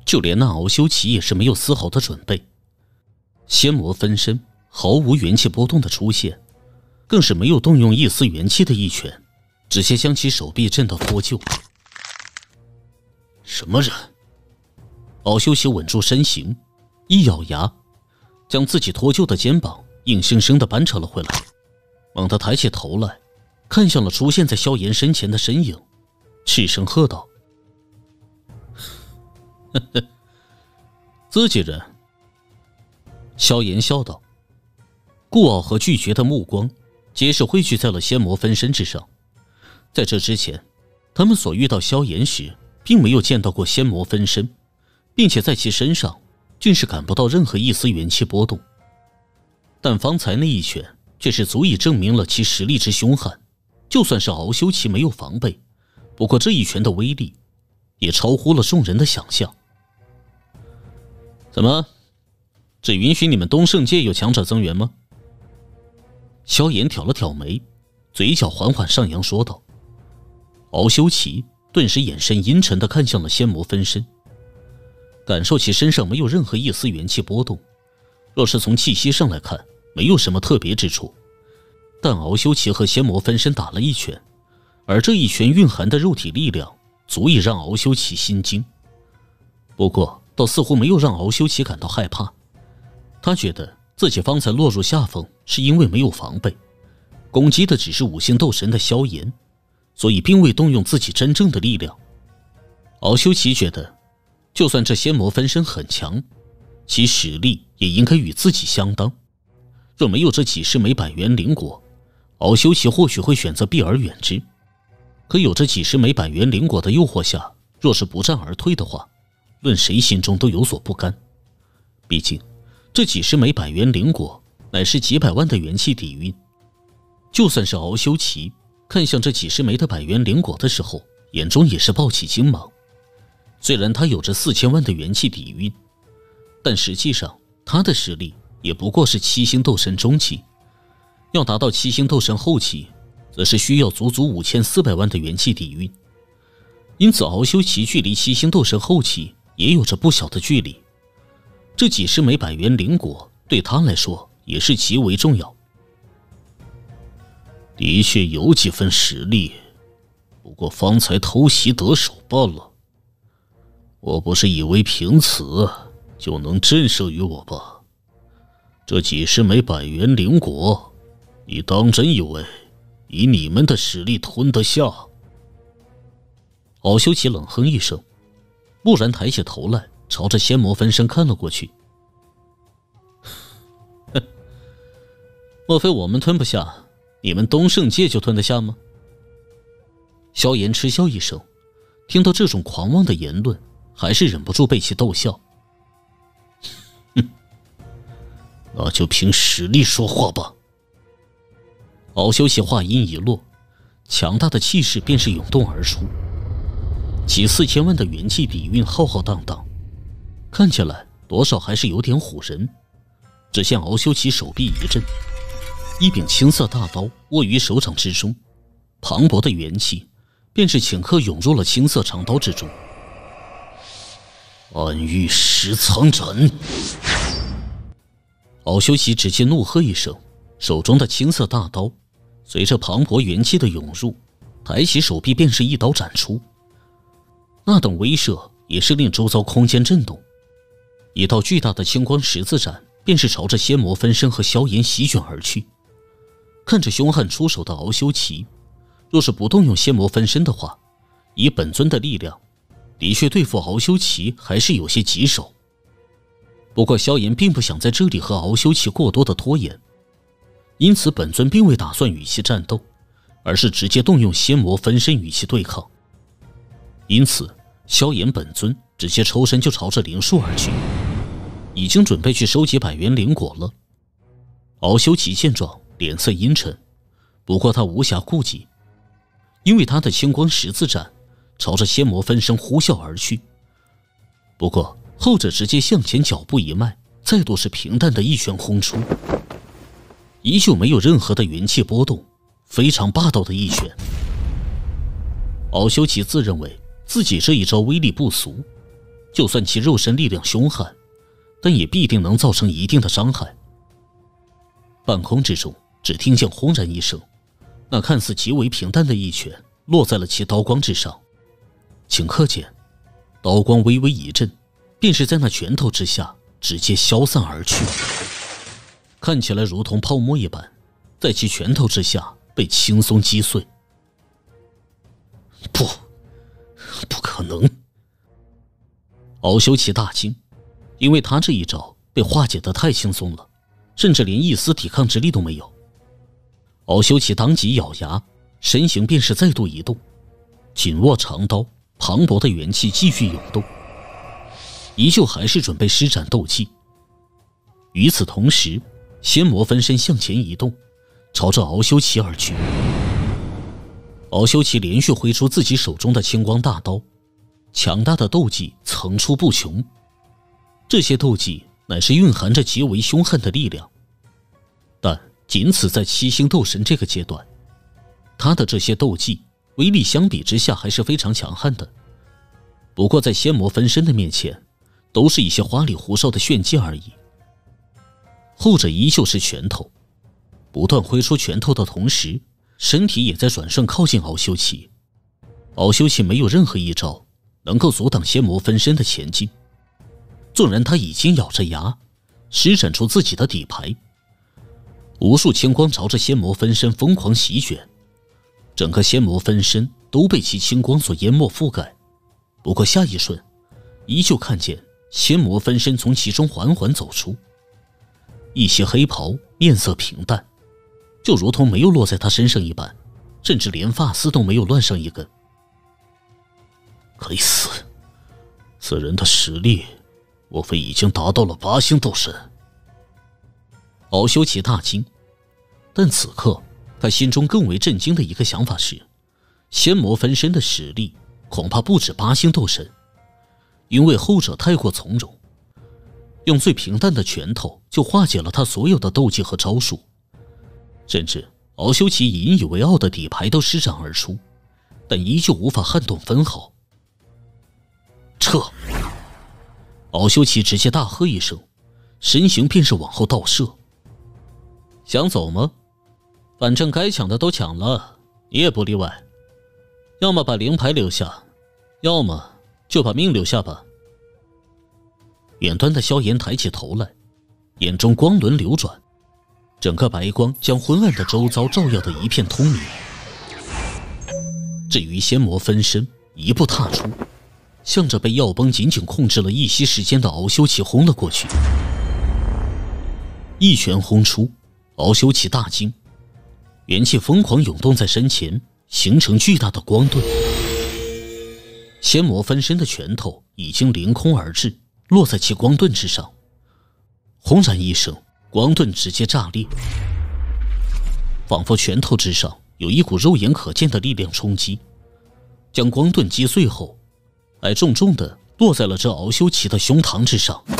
就连那敖修齐也是没有丝毫的准备。仙魔分身毫无元气波动的出现，更是没有动用一丝元气的一拳，直接将其手臂震到脱臼。什么人？敖修齐稳住身形，一咬牙，将自己脱臼的肩膀硬生生地扳扯了回来，猛地抬起头来，看向了出现在萧炎身前的身影，赤声喝道：呵呵，自己人。萧炎笑道，顾傲和拒绝的目光皆是汇聚在了仙魔分身之上。在这之前，他们所遇到萧炎时并没有见到过仙魔分身，并且在其身上竟是感不到任何一丝元气波动。但方才那一拳却是足以证明了其实力之凶悍，就算是敖修齐没有防备，不过这一拳的威力也超乎了众人的想象。怎么，只允许你们东胜界有强者增援吗？萧炎挑了挑眉，嘴角缓缓上扬说道。敖修齐顿时眼神阴沉地看向了仙魔分身，感受其身上没有任何一丝元气波动，若是从气息上来看，没有什么特别之处。但敖修齐和仙魔分身打了一拳，而这一拳蕴含的肉体力量足以让敖修齐心惊。不过倒似乎没有让敖修齐感到害怕，他觉得自己方才落入下风是因为没有防备，攻击的只是五星斗神的萧炎，所以并未动用自己真正的力量。敖修齐觉得，就算这仙魔分身很强，其实力也应该与自己相当。若没有这几十枚百元灵果，敖修齐或许会选择避而远之。可有这几十枚百元灵果的诱惑下，若是不战而退的话，论谁心中都有所不甘。毕竟这几十枚百元灵果乃是几百万的元气底蕴，就算是敖修齐看向这几十枚的百元灵果的时候，眼中也是爆起精芒。虽然他有着4000万的元气底蕴，但实际上他的实力也不过是7星斗神中期，要达到7星斗神后期，则是需要足足5400万的元气底蕴。因此敖修齐距离7星斗神后期也有着不小的距离，这几十枚百元灵果对他来说也是极为重要。的确有几分实力，不过方才偷袭得手罢了。我不是以为凭此就能震慑于我吧？这几十枚百元灵果，你当真以为以你们的实力吞得下？敖修齐冷哼一声，蓦然抬起头来，朝着仙魔分身看了过去。莫非我们吞不下，你们东胜界就吞得下吗？萧炎嗤笑一声，听到这种狂妄的言论，还是忍不住被其逗笑。那就凭实力说话吧。敖修齐话音一落，强大的气势便是涌动而出，其4000万的元气底蕴浩浩荡荡，看起来多少还是有点唬人。只见敖修齐手臂一震，一柄青色大刀握于手掌之中，磅礴的元气便是顷刻涌入了青色长刀之中。暗域石苍斩！敖修齐直接怒喝一声，手中的青色大刀随着磅礴元气的涌入，抬起手臂便是一刀斩出。那等威慑也是令周遭空间震动，一道巨大的青光十字斩便是朝着仙魔分身和萧炎席卷而去。看着凶悍出手的敖修齐，若是不动用仙魔分身的话，以本尊的力量，的确对付敖修齐还是有些棘手。不过萧炎并不想在这里和敖修齐过多的拖延，因此本尊并未打算与其战斗，而是直接动用仙魔分身与其对抗。因此萧炎本尊直接抽身就朝着灵树而去，已经准备去收集百元灵果了。敖修齐见状脸色阴沉，不过他无暇顾及，因为他的青光十字斩朝着仙魔分身呼啸而去。不过后者直接向前脚步一迈，再度是平淡的一拳轰出，依旧没有任何的元气波动，非常霸道的一拳。敖修齐自认为自己这一招威力不俗， 就算其肉身力量凶悍，但也必定能造成一定的伤害。半空之中，只听见轰然一声，那看似极为平淡的一拳落在了其刀光之上。顷刻间，刀光微微一震，便是在那拳头之下直接消散而去，看起来如同泡沫一般，在其拳头之下被轻松击碎。不可能！敖修齐大惊，因为他这一招被化解得太轻松了，甚至连一丝抵抗之力都没有。敖修齐当即咬牙，身形便是再度移动，紧握长刀，磅礴的元气继续涌动，依旧还是准备施展斗技。与此同时，仙魔分身向前移动，朝着敖修齐而去。敖修齐连续挥出自己手中的青光大刀，强大的斗技层出不穷。这些斗技乃是蕴含着极为凶悍的力量，但仅此在七星斗神这个阶段，他的这些斗技威力相比之下还是非常强悍的。不过在仙魔分身的面前，都是一些花里胡哨的炫技而已。后者依旧是拳头，不断挥出拳头的同时，身体也在转瞬靠近敖修齐。敖修齐没有任何一招能够阻挡仙魔分身的前进，纵然他已经咬着牙施展出自己的底牌，无数青光朝着仙魔分身疯狂席卷，整个仙魔分身都被其青光所淹没覆盖。不过下一瞬，依旧看见仙魔分身从其中缓缓走出，一袭黑袍，面色平淡，就如同没有落在他身上一般，甚至连发丝都没有乱上一根。该死，此人的实力莫非已经达到了8星斗神？敖修齐大惊，但此刻他心中更为震惊的一个想法是，仙魔分身的实力恐怕不止8星斗神，因为后者太过从容，用最平淡的拳头就化解了他所有的斗技和招数，甚至敖修齐引以为傲的底牌都施展而出，但依旧无法撼动分毫。撤！敖修齐直接大喝一声，身形便是往后倒射。想走吗？反正该抢的都抢了，你也不例外。要么把灵牌留下，要么就把命留下吧。远端的萧炎抬起头来，眼中光轮流转，整个白光将昏暗的周遭照耀得一片通明。至于仙魔分身，一步踏出，向着被药崩紧紧控制了一息时间的敖修齐轰了过去。一拳轰出，敖修齐大惊，元气疯狂涌动在身前，形成巨大的光盾。仙魔分身的拳头已经凌空而至，落在其光盾之上。轰然一声，光盾直接炸裂，仿佛拳头之上有一股肉眼可见的力量冲击，将光盾击碎后，还重重地落在了这敖修齐的胸膛之上。